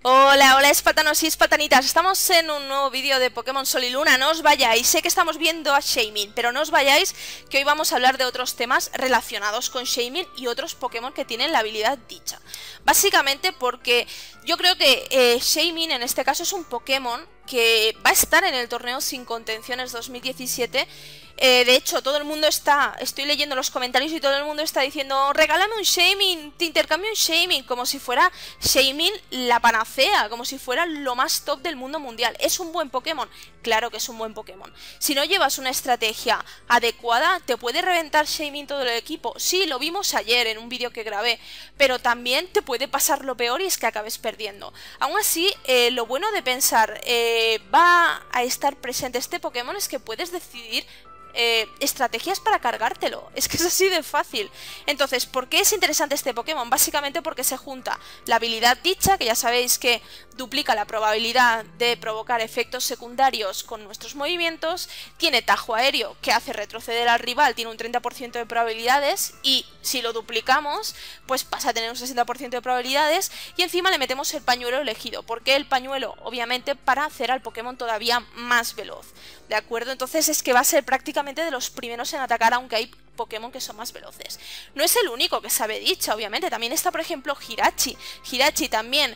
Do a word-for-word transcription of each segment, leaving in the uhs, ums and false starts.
Hola, hola espatanos y espatanitas, estamos en un nuevo vídeo de Pokémon Sol y Luna. No os vayáis, sé que estamos viendo a Shaymin, pero no os vayáis, que hoy vamos a hablar de otros temas relacionados con Shaymin y otros Pokémon que tienen la habilidad dicha. Básicamente porque yo creo que eh, Shaymin en este caso es un Pokémon que va a estar en el torneo Sin Contenciones dos mil diecisiete. Eh, de hecho, todo el mundo está, estoy leyendo los comentarios y todo el mundo está diciendo regálame un Shaymin, te intercambio un Shaymin, como si fuera Shaymin la panacea, como si fuera lo más top del mundo mundial. ¿Es un buen Pokémon? Claro que es un buen Pokémon. Si no llevas una estrategia adecuada, ¿te puede reventar Shaymin todo el equipo? Sí, lo vimos ayer en un vídeo que grabé, pero también te puede pasar lo peor y es que acabes perdiendo. Aún así, eh, lo bueno de pensar eh, va a estar presente este Pokémon es que puedes decidir Eh, estrategias para cargártelo. Es que es así de fácil. Entonces, ¿por qué es interesante este Pokémon? Básicamente porque se junta la habilidad dicha, que ya sabéis que duplica la probabilidad de provocar efectos secundarios con nuestros movimientos, tiene tajo aéreo, que hace retroceder al rival, tiene un treinta por ciento de probabilidades, y si lo duplicamos, pues pasa a tener un sesenta por ciento de probabilidades, y encima le metemos el pañuelo elegido. ¿Por qué el pañuelo? Obviamente para hacer al Pokémon todavía más veloz, ¿de acuerdo? Entonces es que va a ser prácticamente de los primeros en atacar, aunque hay Pokémon que son más veloces. No es el único que sabe dicha, obviamente. También está, por ejemplo, Jirachi. Jirachi también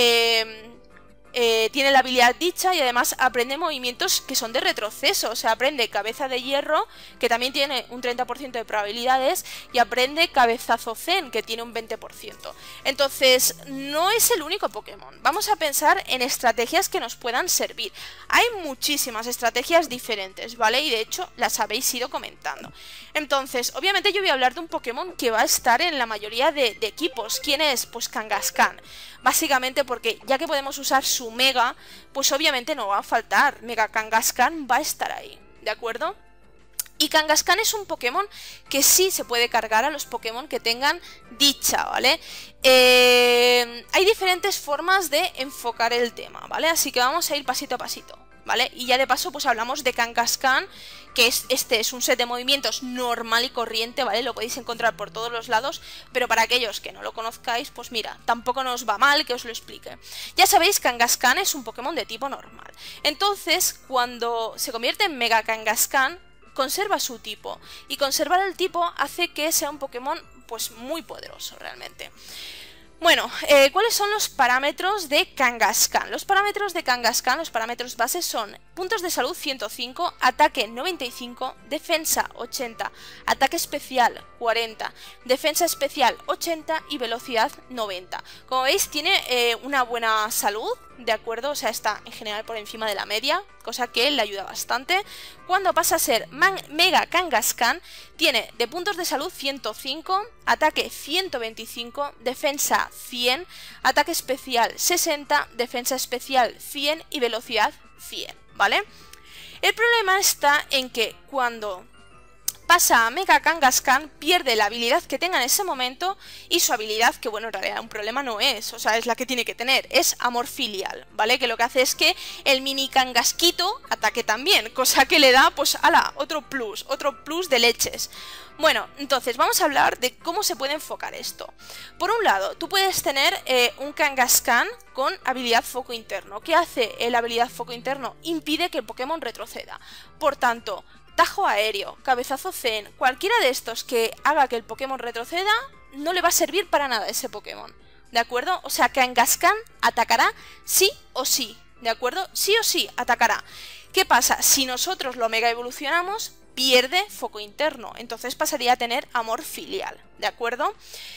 eh, eh, tiene la habilidad dicha y además aprende movimientos que son de retroceso. O sea, aprende cabeza de hierro, que también tiene un treinta por ciento de probabilidades, y aprende cabezazo zen, que tiene un veinte por ciento. Entonces, no es el único Pokémon. Vamos a pensar en estrategias que nos puedan servir. Hay muchísimas estrategias diferentes, ¿vale? Y de hecho las habéis ido comentando. Entonces, obviamente yo voy a hablar de un Pokémon que va a estar en la mayoría de, de equipos. ¿Quién es? Pues Kangaskhan. Básicamente porque ya que podemos usar su Mega, pues obviamente no va a faltar. Mega Kangaskhan va a estar ahí, ¿de acuerdo? Y Kangaskhan es un Pokémon que sí se puede cargar a los Pokémon que tengan dicha, ¿vale? Eh, hay diferentes formas de enfocar el tema, ¿vale? Así que vamos a ir pasito a pasito, ¿vale? Y ya de paso pues hablamos de Kangaskhan, que es, este es un set de movimientos normal y corriente, ¿vale? Lo podéis encontrar por todos los lados, pero para aquellos que no lo conozcáis, pues mira, tampoco nos va mal que os lo explique. Ya sabéis, Kangaskhan es un Pokémon de tipo normal. Entonces, cuando se convierte en Mega Kangaskhan, conserva su tipo, y conservar el tipo hace que sea un Pokémon pues muy poderoso realmente. Bueno, eh, ¿cuáles son los parámetros de Kangaskhan? Los parámetros de Kangaskhan, los parámetros bases son puntos de salud ciento cinco, ataque noventa y cinco, defensa ochenta, ataque especial cuarenta, defensa especial ochenta y velocidad noventa. Como veis, tiene eh, una buena salud, ¿de acuerdo? O sea, está en general por encima de la media, cosa que le ayuda bastante. Cuando pasa a ser Mega Kangaskhan, tiene de puntos de salud ciento cinco, ataque ciento veinticinco, defensa cien, ataque especial sesenta, defensa especial cien y velocidad cien, ¿vale? El problema está en que cuando pasa a Mega Kangaskhan, pierde la habilidad que tenga en ese momento, y su habilidad, que bueno, en realidad un problema no es, o sea, es la que tiene que tener, es amor filial, ¿vale? Que lo que hace es que el mini Kangasquito ataque también, cosa que le da, pues, ala, otro plus, otro plus de leches. Bueno, entonces vamos a hablar de cómo se puede enfocar esto. Por un lado, tú puedes tener eh, un Kangaskhan con habilidad foco interno. ¿Qué hace la habilidad foco interno? Impide que el Pokémon retroceda. Por tanto, tajo aéreo, cabezazo zen, cualquiera de estos que haga que el Pokémon retroceda, no le va a servir para nada a ese Pokémon, ¿de acuerdo? O sea, Kangaskhan atacará sí o sí, ¿de acuerdo? Sí o sí atacará. ¿Qué pasa? Si nosotros lo mega evolucionamos, pierde foco interno, entonces pasaría a tener amor filial, ¿de acuerdo?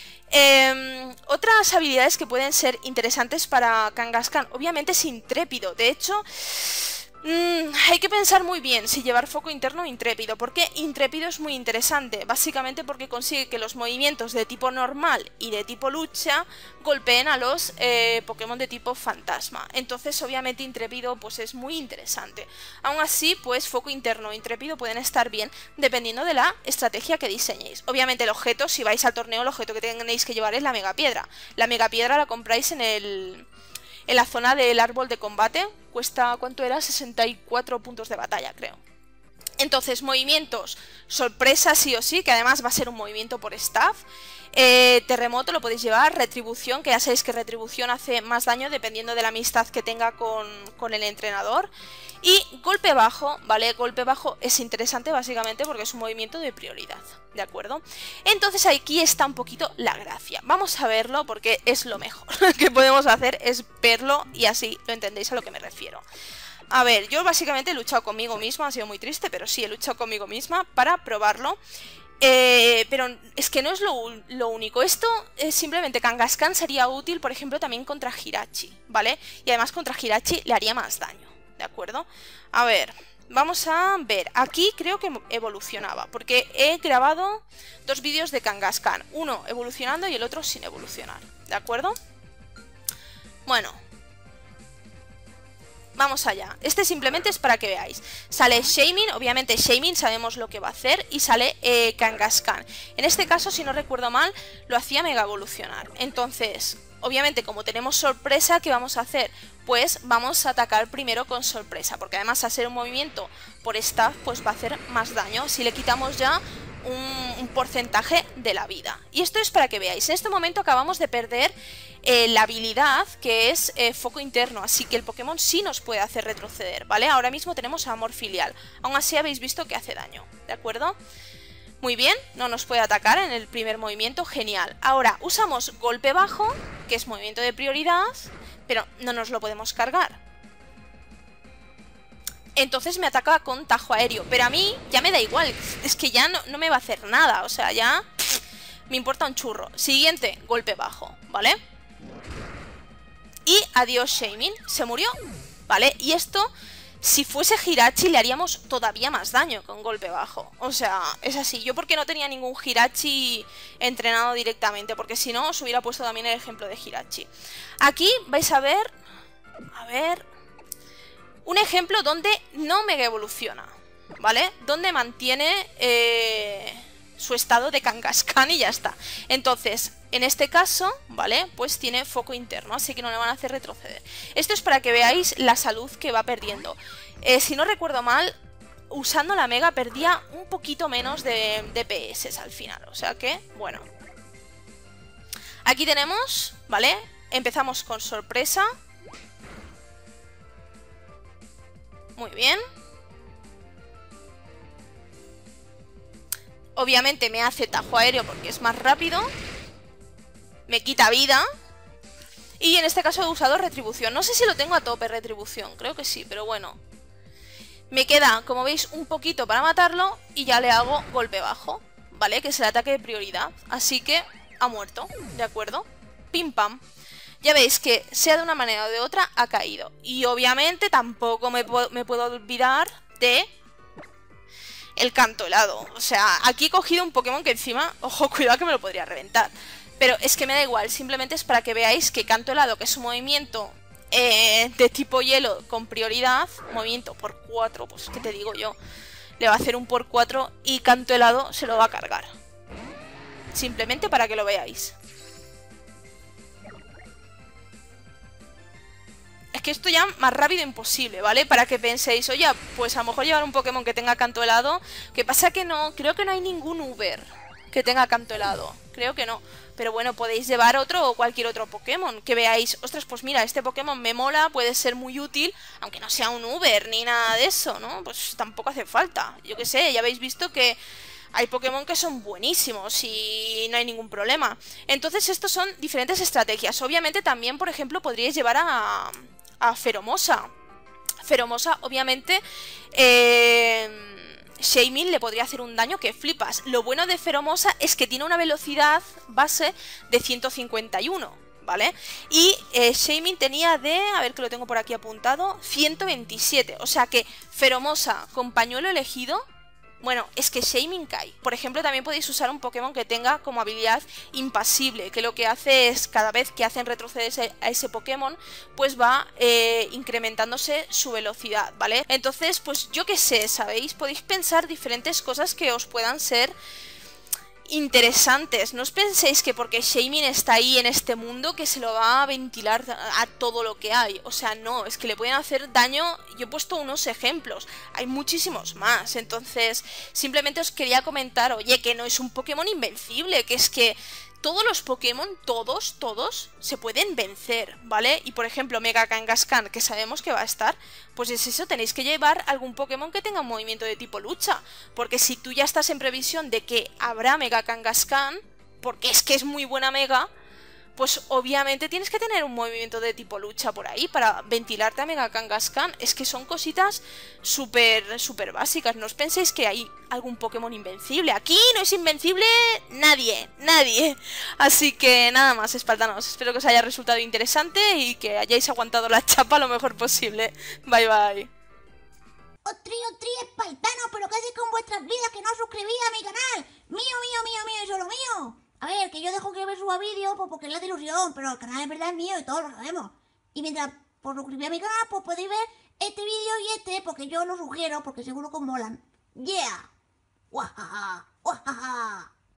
Eh, otras habilidades que pueden ser interesantes para Kangaskhan, obviamente es intrépido, de hecho... Mm, hay que pensar muy bien si llevar foco interno o intrépido, porque intrépido es muy interesante, básicamente porque consigue que los movimientos de tipo normal y de tipo lucha golpeen a los eh, Pokémon de tipo fantasma. Entonces obviamente intrépido pues es muy interesante. Aún así, pues foco interno o intrépido pueden estar bien dependiendo de la estrategia que diseñéis. Obviamente el objeto, si vais al torneo, el objeto que tenéis que llevar es la megapiedra. La megapiedra la compráis en el... en la zona del árbol de combate. Cuesta, ¿cuánto era? sesenta y cuatro puntos de batalla, creo. Entonces, movimientos, sorpresa sí o sí, que además va a ser un movimiento por staff. Eh, terremoto lo podéis llevar, retribución, que ya sabéis que retribución hace más daño dependiendo de la amistad que tenga con, con el entrenador. Y golpe bajo, ¿vale? Golpe bajo es interesante básicamente porque es un movimiento de prioridad, ¿de acuerdo? Entonces aquí está un poquito la gracia. Vamos a verlo porque es lo mejor que podemos hacer, es verlo y así lo entendéis a lo que me refiero. A ver, yo básicamente he luchado conmigo misma, ha sido muy triste, pero sí, he luchado conmigo misma para probarlo. Eh, pero es que no es lo, lo único. Esto es simplemente Kangaskhan sería útil, por ejemplo, también contra Hirachi, ¿vale? Y además contra Hirachi le haría más daño, ¿de acuerdo? A ver, vamos a ver. Aquí creo que evolucionaba, porque he grabado dos vídeos de Kangaskhan. Uno evolucionando y el otro sin evolucionar, ¿de acuerdo? Bueno, vamos allá. Este simplemente es para que veáis. Sale Shaymin, obviamente Shaymin sabemos lo que va a hacer. Y sale eh, Kangaskhan. En este caso, si no recuerdo mal, lo hacía mega evolucionar. Entonces, obviamente como tenemos sorpresa, ¿qué vamos a hacer? Pues vamos a atacar primero con sorpresa. Porque además al ser un movimiento por staff, pues va a hacer más daño. Si le quitamos ya un, un porcentaje de la vida. Y esto es para que veáis. En este momento acabamos de perder Eh, la habilidad que es eh, foco interno, así que el Pokémon sí nos puede hacer retroceder, ¿vale? Ahora mismo tenemos amor filial, aún así habéis visto que hace daño, ¿de acuerdo? Muy bien, no nos puede atacar en el primer movimiento, genial. Ahora usamos golpe bajo, que es movimiento de prioridad, pero no nos lo podemos cargar. Entonces me ataca con tajo aéreo, pero a mí ya me da igual, es que ya no, no me va a hacer nada, o sea, ya pff, me importa un churro. Siguiente, golpe bajo, ¿vale? Y adiós Shaymin, se murió, ¿vale? Y esto, si fuese Hirachi le haríamos todavía más daño con golpe bajo. O sea, es así. Yo porque no tenía ningún Hirachi entrenado directamente, porque si no os hubiera puesto también el ejemplo de Hirachi. Aquí vais a ver, a ver, un ejemplo donde no mega evoluciona, ¿vale? Donde mantiene eh, su estado de Kangaskhan y ya está. Entonces, en este caso, ¿vale? Pues tiene foco interno, así que no le van a hacer retroceder. Esto es para que veáis la salud que va perdiendo. Eh, si no recuerdo mal, usando la Mega perdía un poquito menos de D P S al final. O sea que, bueno. Aquí tenemos, ¿vale? Empezamos con sorpresa. Muy bien. Obviamente me hace tajo aéreo porque es más rápido. Me quita vida. Y en este caso he usado retribución. No sé si lo tengo a tope retribución. Creo que sí, pero bueno. Me queda, como veis, un poquito para matarlo. Y ya le hago golpe bajo, ¿vale? Que es el ataque de prioridad. Así que ha muerto, ¿de acuerdo? Pim pam. Ya veis que sea de una manera o de otra ha caído. Y obviamente tampoco me, me puedo olvidar de el canto helado. O sea, aquí he cogido un Pokémon que encima, ojo, cuidado que me lo podría reventar. Pero es que me da igual, simplemente es para que veáis que canto helado, que es un movimiento eh, de tipo hielo con prioridad, movimiento por cuatro, pues qué te digo yo, le va a hacer un por cuatro y canto helado se lo va a cargar. Simplemente para que lo veáis. Es que esto ya más rápido imposible, ¿vale? Para que penséis, oye, pues a lo mejor llevar un Pokémon que tenga canto helado. Que pasa que no, creo que no hay ningún Uber que tenga canto helado. Creo que no. Pero bueno, podéis llevar otro o cualquier otro Pokémon. Que veáis, ostras, pues mira, este Pokémon me mola, puede ser muy útil. Aunque no sea un Uber ni nada de eso, ¿no? Pues tampoco hace falta. Yo qué sé, ya habéis visto que hay Pokémon que son buenísimos y no hay ningún problema. Entonces estos son diferentes estrategias. Obviamente también, por ejemplo, podríais llevar a, a Feromosa. Feromosa, obviamente, eh... Shaymin le podría hacer un daño que flipas. Lo bueno de Feromosa es que tiene una velocidad base de ciento cincuenta y uno, ¿vale? Y eh, Shaymin tenía de, a ver que lo tengo por aquí apuntado, ciento veintisiete. O sea que Feromosa con pañuelo elegido, bueno, es que Shaymin cae. Por ejemplo, también podéis usar un Pokémon que tenga como habilidad impasible, que lo que hace es, cada vez que hacen retroceder ese, a ese Pokémon, pues va eh, incrementándose su velocidad, ¿vale? Entonces, pues yo qué sé, ¿sabéis? Podéis pensar diferentes cosas que os puedan ser interesantes. No os penséis que porque Shaymin está ahí en este mundo que se lo va a ventilar a todo lo que hay. O sea, no, es que le pueden hacer daño. Yo he puesto unos ejemplos, hay muchísimos más. Entonces, simplemente os quería comentar, oye, que no es un Pokémon invencible, que es que todos los Pokémon, todos, todos, se pueden vencer, ¿vale? Y por ejemplo, Mega Kangaskhan, que sabemos que va a estar, pues es eso, tenéis que llevar algún Pokémon que tenga un movimiento de tipo lucha. Porque si tú ya estás en previsión de que habrá Mega Kangaskhan, porque es que es muy buena Mega, pues obviamente tienes que tener un movimiento de tipo lucha por ahí para ventilarte a Mega Kangaskhan. Es que son cositas súper, súper básicas. No os penséis que hay algún Pokémon invencible. Aquí no es invencible nadie, nadie. Así que nada más, espartanos. Espero que os haya resultado interesante y que hayáis aguantado la chapa lo mejor posible. Bye, bye. Otri, otri, espartano, pero ¿qué hacéis con vuestras vidas que no os suscribís a mi canal? Mío, mío, mío, mío y solo mío. A ver, que yo dejo que me suba vídeos pues porque es la de ilusión, pero el canal en verdad es mío y todos lo sabemos. Y mientras por suscribir a mi canal, pues podéis ver este vídeo y este, porque yo lo sugiero, porque seguro que os molan. ¡Yeah! ¡Guajaja!